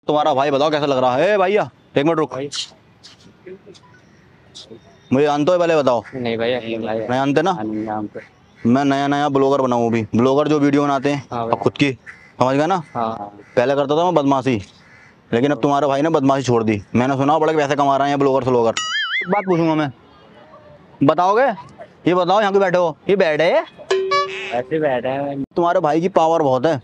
तुम्हारा भाई बताओ कैसा लग रहा है भैया? एक मिनट रुक, मुझे जानते हो पहले बताओ? नहीं भैया, नहीं जानते ना? मैं नया नया ब्लॉगर बनाऊँ अभी। ब्लॉगर जो वीडियो बनाते हैं अब खुद की, समझ गए ना? पहले करता था मैं बदमाशी, लेकिन अब तुम्हारे भाई ने बदमाशी छोड़ दी। मैंने सुना बड़े पैसे कमा रहे हैं ब्लॉगर स्लॉगर। एक बात पूछूंगा मैं, बताओगे? ये बताओ, यहाँ पे बैठे हो, ये बैठ है? ऐसे बैठा है। तुम्हारे भाई की पावर बहुत है।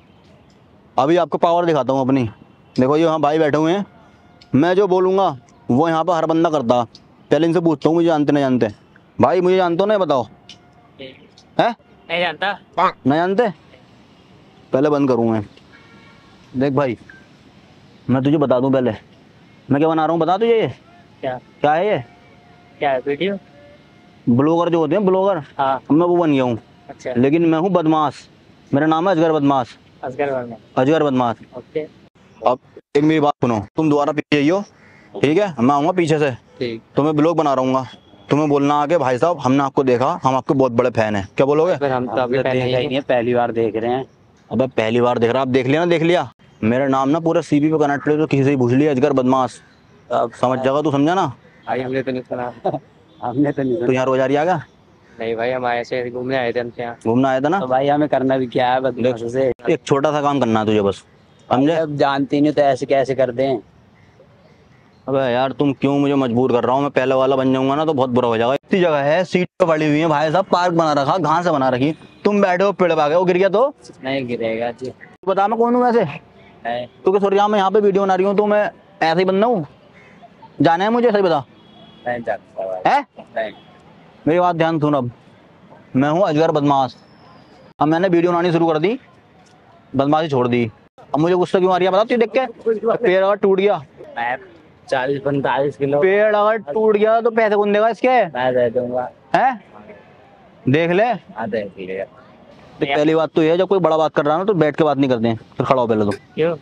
अभी आपको पावर दिखाता हूँ अपनी। देखो ये यहाँ भाई बैठे हुए हैं, मैं जो बोलूँगा वो यहाँ पर हर बंदा करता। पहले इनसे पूछता हूँ मुझे जानते नहीं जानते। भाई मुझे जानते हो ना, बताओ? है नहीं जानता। नहीं जानते? पहले बंद करूँ मैं। देख भाई, मैं तुझे बता दूँ पहले मैं क्या बना रहा हूँ, बता तुझे ये क्या क्या है? ये क्या है? वीडियो ब्लॉगर जो होते हैं ब्लॉगर, हाँ। मैं वो बन गया हूँ। अच्छा, लेकिन मैं हूँ बदमाश। मेरा नाम है अजगर बदमाश। असगर वर्मा। अजगर बदमाश। ओके, अब एक मेरी बात सुनो, तुम दोबारा पीछे आइयो, ठीक है? मैं आऊँगा पीछे से, ठीक। तो मैं ब्लॉग बना रहूँगा। तुम्हें बोलना आके भाई साहब हमने आपको देखा, हम आपके बहुत बड़े फैन हैं। क्या बोलोगे? पर हम तो अभी नहीं है, पहली बार देख रहे हैं। अबे पहली बार देख रहा, आप देख लिया ना, देख लिया। मेरा नाम ना पूरे सीवी पे कनेक्ट है, तो किसी से ही पूछ लिया अजगर बदमाश, अब समझ जाएगा तू, समझा ना? भाई हमने तो नहीं सुना। हमने तो नहीं तो सुना। यहाँ रोज आ रही आ गया? नहीं भाई, हम ऐसे घूमने आए थे हमसे यहाँ। घूमना आया था ना? तो भाई हमें करना भी क्या है बदमाशों से? एक छोटा सा काम करना है तुझे बस, समझे? अब जानती नहीं तो ऐसे कैसे कर दें? अबे यार तुम क्यों मुझे मजबूर कर रहा हूँ? मैं पहले वाला बन जाऊंगा ना तो बहुत बुरा हो जाएगा। इतनी जगह है, सीट पे पड़ी हुई है भाई साहब, पार्क बना रखा, घास बना रखी, तुम बैठे हो पेड़ पे, वो गिर गया तो नहीं गिरेगा जी। बता मैं कौन हूँ वैसे? है। तू क्या सोच रहा मैं यहाँ पे वीडियो बना रही हूँ तो मैं ऐसे ही बंदा हूँ? जाना है मुझे, सही बता। नहीं जानता भाई। है? नहीं। मेरी बात ध्यान सुन अब, मैं हूँ अजगर बदमाश। अब मैंने वीडियो बनानी शुरू कर दी, बदमाशी छोड़ दी। अब मुझे गुस्सा क्यों आ रही है बता? तू देख के पेड़ अगर टूट गया, मैं 40-45 किलो पेड़ अगर टूट गया तो पैसे कौन देगा इसके? मैं दे दूंगा। है? देख ले। हाँ देख लिया। तो पहली बात तो ये है, जब कोई बड़ा बात कर रहा है ना तो बैठ के बात नहीं करते हैं, फिर खड़ा हो पहले तो। क्यों?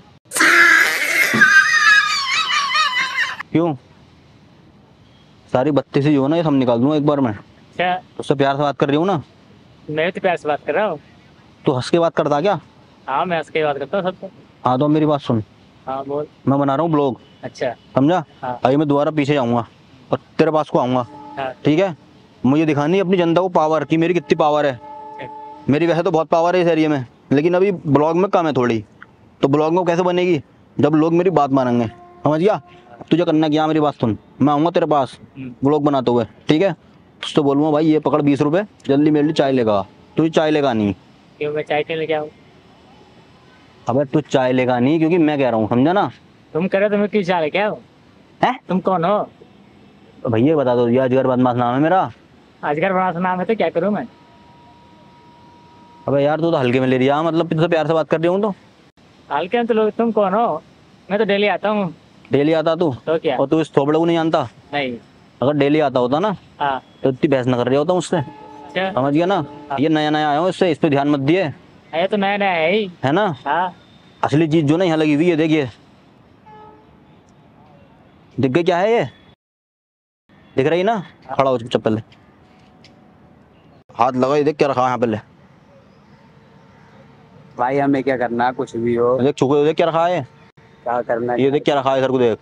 क्यों? सारी बत्ती सी जो है ना ये सब निकाल दूंगा एक बार में। क्या? उससे प्यार से बात कर रही हूँ ना? मैं तो प्यार से बात कर रहा हूँ। तो हंस के बात करता क्या? हाँ मैं उसकी बात करता हूँ सबसे। हाँ तो मेरी बात सुन, हाँ बोल। मैं बना रहा हूँ ब्लॉग, अच्छा। समझा? हाँ। अभी मैं दोबारा पीछे जाऊंगा और तेरे पास को आऊंगा, हाँ। ठीक है? मुझे दिखानी है अपनी जनता को पावर की मेरी कितनी पावर है। मेरी वैसे तो बहुत पावर है इस एरिया में, लेकिन अभी ब्लॉग में कम है थोड़ी। तो ब्लॉग में कैसे बनेगी? जब लोग मेरी बात मानेंगे, समझ गया? तुझे करना क्या, मेरी बात सुन, मैं आऊँगा तेरे पास ब्लॉग बनाते हुए, ठीक है? तो बोलूँगा भाई ये पकड़ 20 रुपये, जल्दी मेरे लिए चाय लेगा। तुझे चाय लेगा नहीं? क्यों? मैं चाय लेके आऊँ? अबे तू चाय लेगा नहीं क्योंकि मैं कह रहा हूँ, समझा ना? तुम करे तो मैं क्यों चाय लेके आऊँ? है? तुम कौन हो? तो भैया बता दो, ये अजगर बदमाश नाम है मेरा। अजगर बड़ा सा नाम है तो क्या करूँ मैं? अबे यार तू तो हल्के में ले रही, मतलब तुझसे प्यार से बात कर रही हूँ तो। हल्के में तो लोग, तुम कौन हो? मैं तो डेली आता हूँ। डेली आता तू? तो क्या? और तू इस थोबड़े को नहीं जानता? नहीं। अगर डेली आता होता ना हाँ। तो इतनी बहस न कर रही होता मुझसे, अच्छा। समझ गया ना? ये नया नया आया हूँ, इससे इस पे ध्यान मत दिए, ये तो नया नया है ही। है ना? हाँ। असली चीज जो ना यहाँ लगी हुई है, देखिए दिख गई क्या है ये? दिख रही ना? खड़ा हो चुपचाप, पहले हाथ लगा, ये देख क्या रखा है यहाँ पहले। भाई हमें क्या करना है? कुछ भी हो। देख छुपे, देख क्या रखा है, क्या करना है? ये देख क्या रखा है, सर को देख।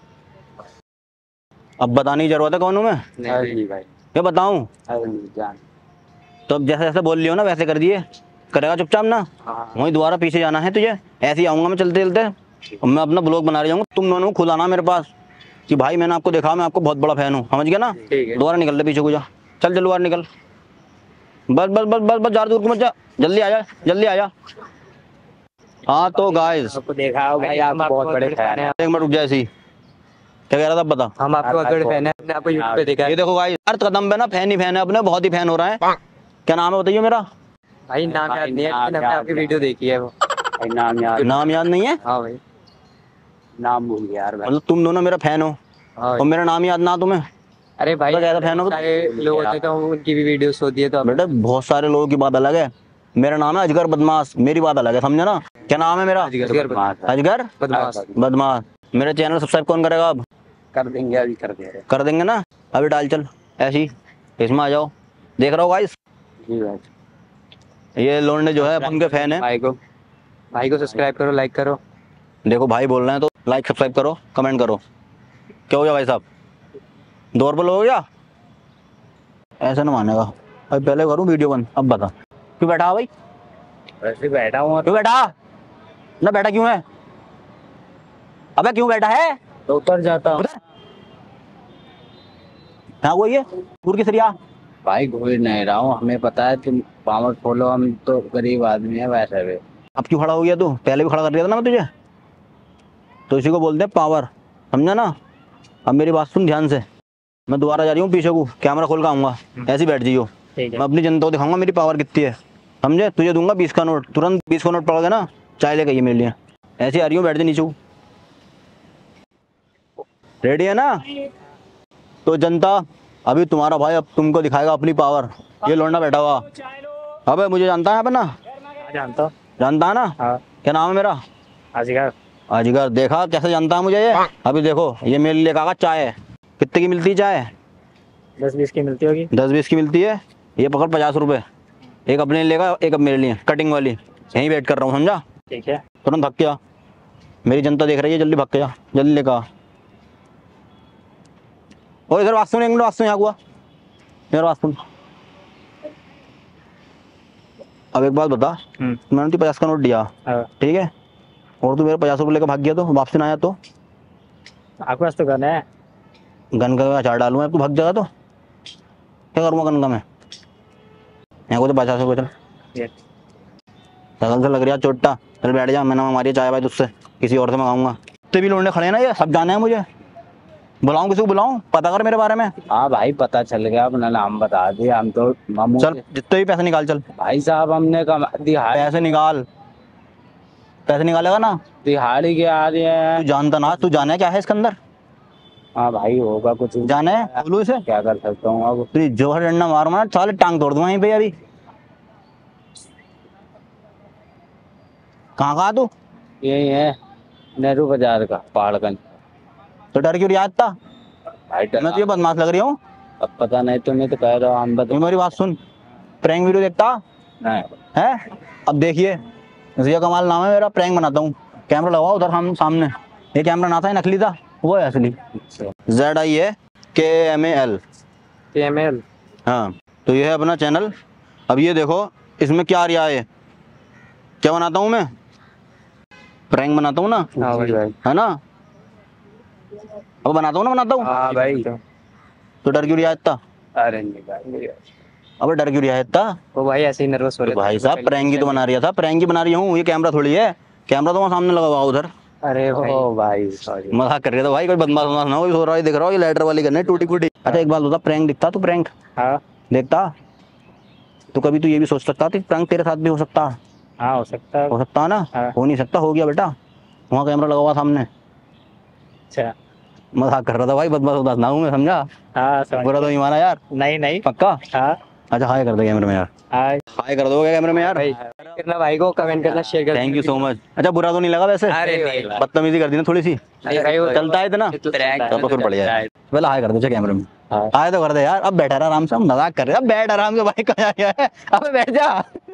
अब बताने की जरूरत है कौन हूँ मैं? नहीं भाई। ये बताऊँ? जान। तो अब जैसे जैसे बोल लियो ना वैसे कर दिए, करेगा चुपचाप ना? हाँ। वहीं दोबारा पीछे जाना है तुझे, ऐसे ही आऊँगा मैं चलते चलते, और मैं अपना ब्लॉग बना रही हूँ। तुम दोनों को खुद आना मेरे पास कि भाई मैंने आपको देखा, मैं आपको बहुत बड़ा फैन हूँ, समझ गया ना? ठीक है। दोबारा निकल ले पीछे को, जा चल चल बाहर निकल, बस बस बस बस बस, ज़्यादा दूर को मत जा, जल्दी आ जा, जल्दी आ जा। हाँ तो गाइस, आपको देखा हो भाई, आप बहुत बड़े फैन हैं। एक मिनट रुक जा, ऐसी क्या कह रहा था बता? हम आपके बड़े फैन हैं, हमने आपको यूट्यूब पे देखा है। ये देखो गाइस, हर कदम पे ना फैन ही फैन है अपने, बहुत ही फैन हो रहा है। क्या नाम है बताइए मेरा? भाई नाम याद नहीं है, लेकिन हमने आपकी वीडियो देखी है। वो नाम याद नहीं है? हाँ भाई, नाम भूल गया यार। मतलब तुम दोनों मेरा फैन हो और मेरा नाम याद ना तुम्हें? अरे भाई कैसा फैन हो? सारे लोग होते हैं तो उनकी भी वीडियोस होती है तो बेटा बहुत सारे लोगों की बात अलग है, मेरा नाम है अजगर बदमाश, मेरी बात अलग है, समझा ना? क्या नाम है मेरा? अजगर बदमाश। बदमाश। मेरा चैनल सब्सक्राइब कौन करेगा अब? कर देंगे, अभी कर देंगे ना? अभी डाल चल ऐसी, इसमें आ जाओ, देख रहा हो गाइस? ये लोंडे जो है अपन के फैन है। भाई को सब्सक्राइब करो, लाइक करो। देखो भाई बोल रहे हैं तो लाइक सब्सक्राइब करो, कमेंट करो। क्या हो गया भाई साहब, 2 रुपये हो गया? ऐसे ना मानेगा भाई, पहले करूँ वीडियो बंद, अब बता क्यों बैठा भाई? वैसे बैठा हूँ क्यों बैठा ना, बैठा क्यों है? अबे क्यों बैठा है? तो ऊपर जाता हूँ। हाँ वही है पूर की सरिया। भाई घूर नहीं रहा हूँ, हमें पता है तुम पावर फॉलो, हम तो गरीब आदमी है वैसे भी। अब क्यों खड़ा हो गया तू? पहले भी खड़ा कर दिया था ना मैं तुझे। तो इसी को बोलते हैं पावर, समझा ना? अब मेरी बात सुन ध्यान से, मैं दोबारा जा रही हूँ पीछे को, कैमरा खोल के आऊँगा, ऐसे ही बैठ जाइयो। ठीक मैं है। अपनी जनता को दिखाऊंगा मेरी पावर कितनी है, समझे? तुझे दूंगा 20 का नोट, तुरंत 20 का नोट पड़ोगे ना, चाय लेके आइए मेरे लिए। ऐसे ही आ रही हूँ, बैठ जा नीचे। रेडी है ना? तो जनता, अभी तुम्हारा भाई अब तुमको दिखाएगा अपनी पावर। ये लौंडा बैठा हुआ, अबे मुझे जानता है अपना, जानता हूँ। जानता है ना? हाँ। क्या नाम है मेरा? अजगर। अजगर। देखा कैसे जानता है मुझे ये? अभी देखो ये मेरे लिए कहा चाय, कितने की मिलती है चाय? 10-20 की मिलती होगी। 10-20 की मिलती है। ये पकड़ 50 रुपये, एक अपने लिए लेगा, एक अब मेरे लिए, कटिंग वाली। यहीं वेट कर रहा हूँ, समझा? ठीक है। तुरंत भाग के आ, मेरी जनता देख रही है, जल्दी भाग के आ, जल्दी लेकर आ। और इधर बात सुन, एक मिनट बात सुन, यहाँ हुआ इधर बात सुन। अब एक बात बता, मैंने तुझे 50 का नोट दिया, हाँ। ठीक है, और तू मेरे 50 रुपये लेकर भाग गया, तो वापस ना आया तो आपके पास तो गन है। गन का अचार डालूंगा, तू भाग जाएगा तो क्या करूँगा गन का मैं? यहाँ को तो 50 रुपये, चल ये। शकल से लग रहा है चोट्टा, चल बैठ जा, मैंने मंगवाई चाय भाई तुझसे, किसी और से मंगाऊंगा। इतने भी लोड़ने खड़े हैं ना, ये सब जाना है मुझे। बुलाऊं किसी को बुलाऊं? पता कर मेरे बारे में। हाँ भाई पता चल गया, अपना नाम बता दिया, हम तो मामू चल जितने भी पैसे निकाल, चल भाई साहब हमने कमा दिहाड़ी, पैसे निकाल, पैसे निकालेगा ना? दिहाड़ी के आ रहे तू हैं। जानता ना, तू जाने क्या है इसके अंदर? हाँ भाई होगा कुछ, जाने है बोलू इसे, क्या कर सकता हूँ अब। तू जोहर डंडा मारूंगा ना, साले टांग तोड़ दूंगा यहीं पे अभी। कहाँ तू? यही है नेहरू बाजार का पहाड़गंज। तो डर क्यों रियायत था? भाई मैं तुझे बदमाश लग रही हूँ? अब पता नहीं, तुम्हें तो कह रहा हूँ, हम बता मेरी बात सुन, प्रैंक वीडियो देखता नहीं। है? अब देखिए, जिया कमाल नाम है मेरा, प्रैंक बनाता हूँ। कैमरा लगाओ उधर हम सामने, ये कैमरा ना था, ये नकली था, वो है असली। ZIAKMAL। KML। हाँ, तो ये है अपना चैनल। अब ये देखो इसमें क्या आ रहा है, क्या बनाता हूँ मैं? प्रैंक बनाता हूँ ना, हाँ भाई। है ना? अब बनाता हूँ। हाँ भाई। तो डर क्यों रियायत था? अरे नहीं भाई, अब डर क्यों रियायत था? वो भाई ऐसे ही नर्वस हो तो रहे थे। भाई साहब प्रैंक ही तो बना रहा था, प्रैंक ही बना रही हूँ, ये कैमरा थोड़ी है, कैमरा तो वहाँ सामने लगा हुआ उधर। अरे भाई। ओ भाई सॉरी। मजाक कर रहा था भाई, कोई बदमाश वदमाश ना हो, कोई सो रहा है दिख रहा हो, ये लाइटर वाली करने टूटी फूटी। अच्छा एक बात बता, प्रैंक दिखता तू? प्रैंक हाँ। देखता तो कभी तू ये भी सोच सकता था प्रैंक तेरे साथ भी हो सकता? हाँ हो सकता है। हो सकता है ना? हाँ। हो नहीं सकता, हो गया बेटा, वहाँ कैमरा लगा हुआ सामने। अच्छा। मजाक कर रहा था भाई, बदमाश वदमाश ना हूँ मैं, समझा? हाँ समझ बुरा तो नहीं माना यार? नहीं नहीं। पक्का? हाँ। अच्छा हाय कर दो कैमरे में यार, हाँ हाय कर दोगे कैमरे में यार? भाई, करना भाई को, कमेंट करना, शेयर करना। Thank you so much. अच्छा बुरा तो नहीं लगा वैसे? अरे नहीं बदतमीजी कर दी ना थोड़ी सी, नहीं भाई, वो चलता है इतना? तो फिर बढ़िया है, पहले हाय कर दो अच्छा कैमरे में। हाँ। हाय तो कर दे यार, अब बैठा रहा आराम से, हम मजाक कर रहे हैं, अब बैठ आराम से भाई, कहाँ गया है? अब बैठ जा।